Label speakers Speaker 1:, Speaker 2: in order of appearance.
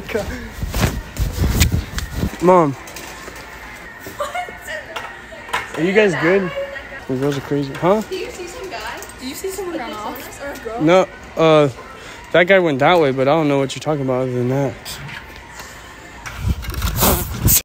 Speaker 1: God. Mom. Are you guys good? The girls are crazy. Huh?
Speaker 2: Do you see some guy? Do you see someone run off? Or a girl?
Speaker 1: No, that guy went that way, but I don't know what you're talking about other than that.